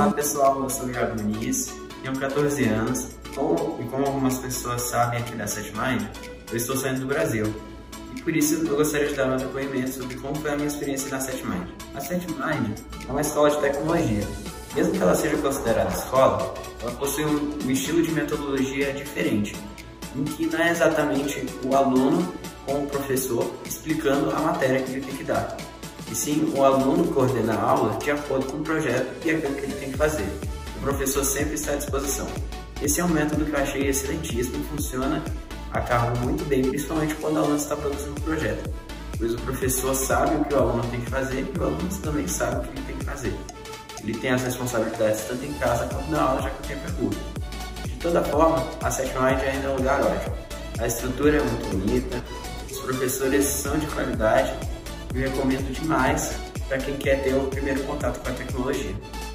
Olá pessoal, eu sou o Iago Muniz, tenho 14 anos e como algumas pessoas sabem aqui da SETMind, eu estou saindo do Brasil. E por isso eu gostaria de dar meu depoimento sobre como foi a minha experiência na SETMind. A SETMind é uma escola de tecnologia. Mesmo que ela seja considerada escola, ela possui um estilo de metodologia diferente, em que não é exatamente o aluno com o professor explicando a matéria que ele tem que dar, e sim o aluno coordena a aula de acordo com o projeto e aquilo que ele tem que fazer. O professor sempre está à disposição. Esse é um método que eu achei excelentíssimo e funciona a cargo muito bem, principalmente quando o aluno está produzindo um projeto, pois o professor sabe o que o aluno tem que fazer e o aluno também sabe o que ele tem que fazer. Ele tem as responsabilidades tanto em casa quanto na aula, já que o tempo é curto. De toda forma, a SETMind ainda é um lugar ótimo. A estrutura é muito bonita, os professores são de qualidade e eu recomendo demais para quem quer ter o primeiro contato com a tecnologia.